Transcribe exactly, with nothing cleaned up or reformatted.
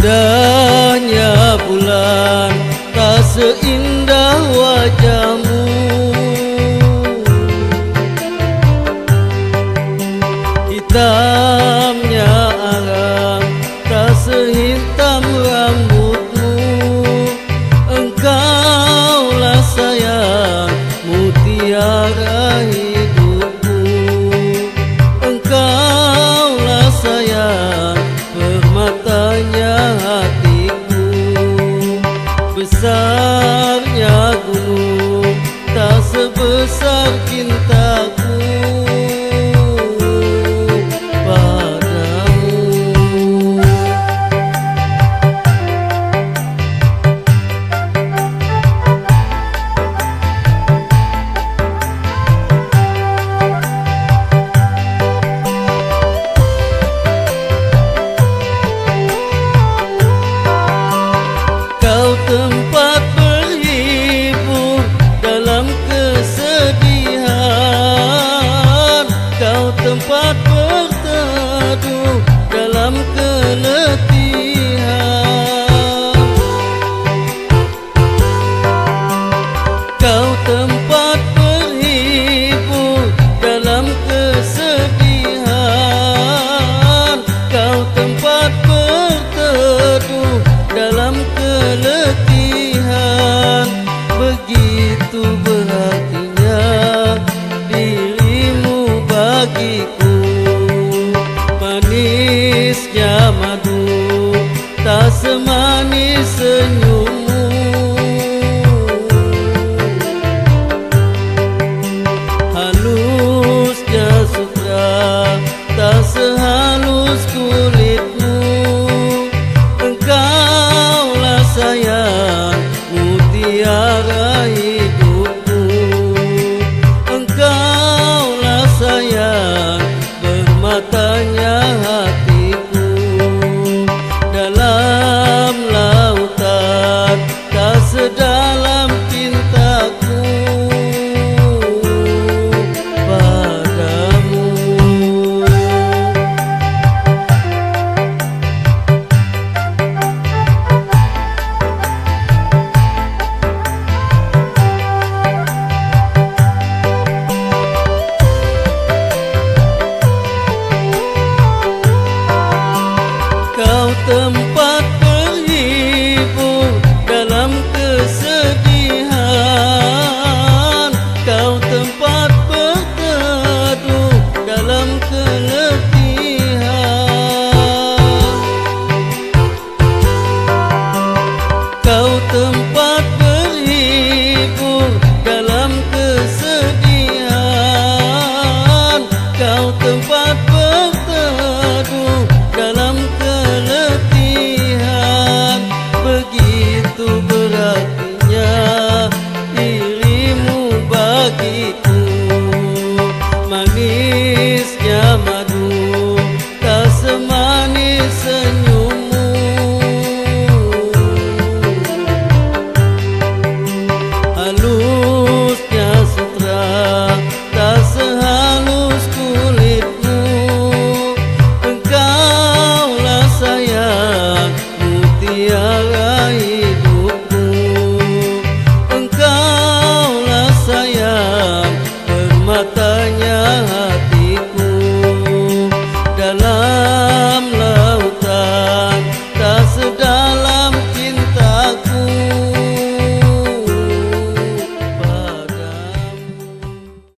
Indahnya bulan tak seindah wajahmu. Hitamnya arang tak sehitam rambutmu. Engkaulah sayang mutiara hidupku. Engkaulah sayang permatanya hatiku. Besarnya gunung tak sebesar cintaku padamu. Kau tempat berhibur dalam kesedihan. Kau tempat berteduh dalam keletihan. Kau tempat berhibur dalam kesedihan. Kau tempat berteduh dalam keletihan. Begitu berartinya dirimu bagiku. Manisnya madu tak semanis senyummu. Halusnya sutra tak sehalus kulitmu. Engkaulah sayang mutiara hidupku. Engkaulah sayang bermatanya hatiku. Dalam lautan tak sedalam cintaku padamu. Kau tempat